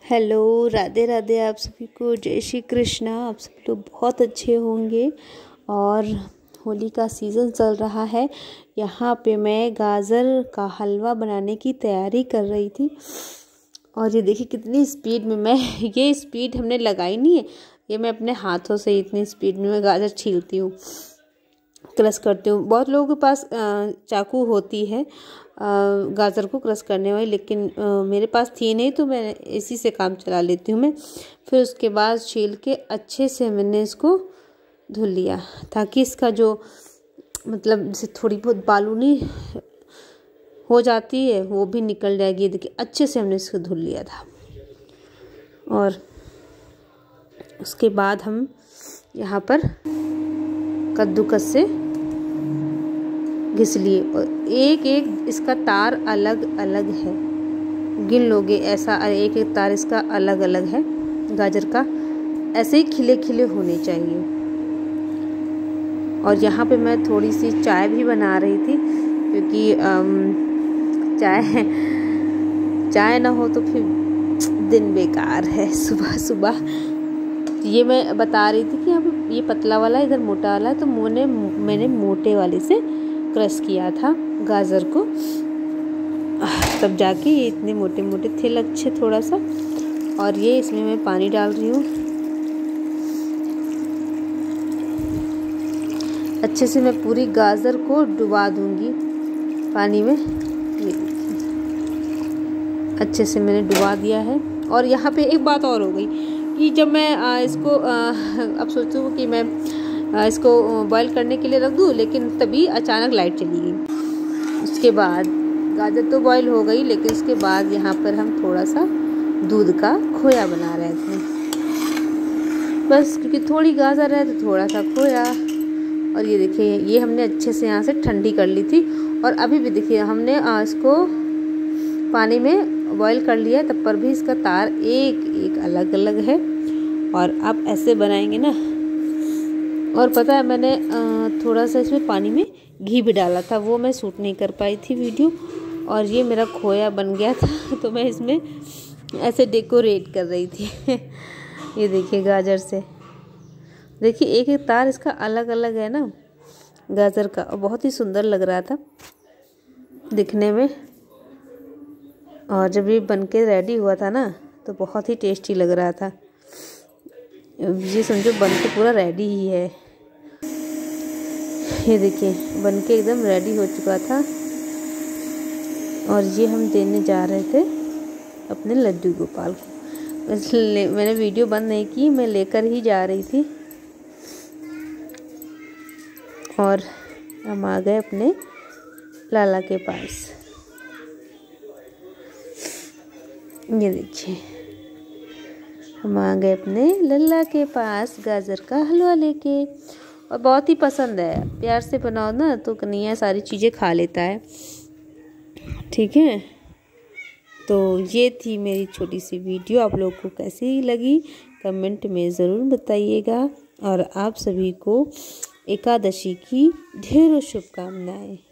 Hello, Radhe Radhe. आप सभी को जय श्री कृष्णा। आप सभी लोग बहुत अच्छे होंगे। और होली का सीज़न चल रहा है। यहाँ पे मैं गाजर का हलवा बनाने की तैयारी कर रही थी। और ये देखिए कितनी स्पीड में मैं ये स्पीड हमने लगाई नहीं है, ये मैं अपने हाथों से इतनी स्पीड में मैं गाजर छीलती हूँ, क्रश करती हूँ। बहुत लोगों के पास चाकू होती है गाजर को क्रश करने वाली, लेकिन मेरे पास थी नहीं, तो मैं इसी से काम चला लेती हूँ मैं। फिर उसके बाद छील के अच्छे से मैंने इसको धुल लिया, ताकि इसका जो मतलब जैसे थोड़ी बहुत बालूनी हो जाती है वो भी निकल जाएगी। देखिए अच्छे से हमने इसको धुल लिया था। और उसके बाद हम यहाँ पर कद्दूकस से घिस लिए। और एक एक इसका तार अलग अलग है, गिन लोगे ऐसा एक एक तार इसका अलग अलग है गाजर का। ऐसे ही खिले खिले होने चाहिए। और यहाँ पे मैं थोड़ी सी चाय भी बना रही थी, क्योंकि चाय ना हो तो फिर दिन बेकार है सुबह सुबह। ये मैं बता रही थी कि यहाँ पे ये पतला वाला इधर मोटा वाला है, तो मैंने मोटे वाले से क्रश किया था गाजर को, तब जाके ये इतने मोटे मोटे थे अच्छे थोड़ा सा। और ये इसमें मैं पानी डाल रही हूँ। अच्छे से मैं पूरी गाजर को डुबा दूंगी पानी में। ये अच्छे से मैंने डुबा दिया है। और यहाँ पे एक बात और हो गई कि जब मैं इसको अब सोचूँ कि मैं इसको बॉईल करने के लिए रख दूँ, लेकिन तभी अचानक लाइट चली गई। उसके बाद गाजर तो बॉईल हो गई, लेकिन उसके बाद यहाँ पर हम थोड़ा सा दूध का खोया बना रहे थे। बस क्योंकि थोड़ी गाजर है तो थोड़ा सा खोया। और ये देखिए ये हमने अच्छे से यहाँ से ठंडी कर ली थी। और अभी भी देखिए हमने इसको पानी में बॉईल कर लिया, तब पर भी इसका तार एक एक अलग अलग है। और आप ऐसे बनाएंगे ना। और पता है मैंने थोड़ा सा इसमें पानी में घी भी डाला था, वो मैं शूट नहीं कर पाई थी वीडियो। और ये मेरा खोया बन गया था तो मैं इसमें ऐसे डेकोरेट कर रही थी ये देखिए गाजर से, देखिए एक एक तार इसका अलग अलग है ना गाजर का। और बहुत ही सुंदर लग रहा था दिखने में। और जब ये बन के रेडी हुआ था ना, तो बहुत ही टेस्टी लग रहा था। ये समझो बन के पूरा रेडी ही है। ये देखिए बन के एकदम रेडी हो चुका था। और ये हम देने जा रहे थे अपने लड्डू गोपाल को। इसलिए मैंने वीडियो बंद नहीं की, मैं लेकर ही जा रही थी। और हम आ गए अपने लाला के पास। ये देखिए हम आ गए अपने लल्ला के पास गाजर का हलवा लेके। और बहुत ही पसंद है, प्यार से बनाओ ना तो कन्हैया सारी चीज़ें खा लेता है। ठीक है, तो ये थी मेरी छोटी सी वीडियो। आप लोग को कैसी लगी कमेंट में ज़रूर बताइएगा। और आप सभी को एकादशी की ढेरों शुभकामनाएं।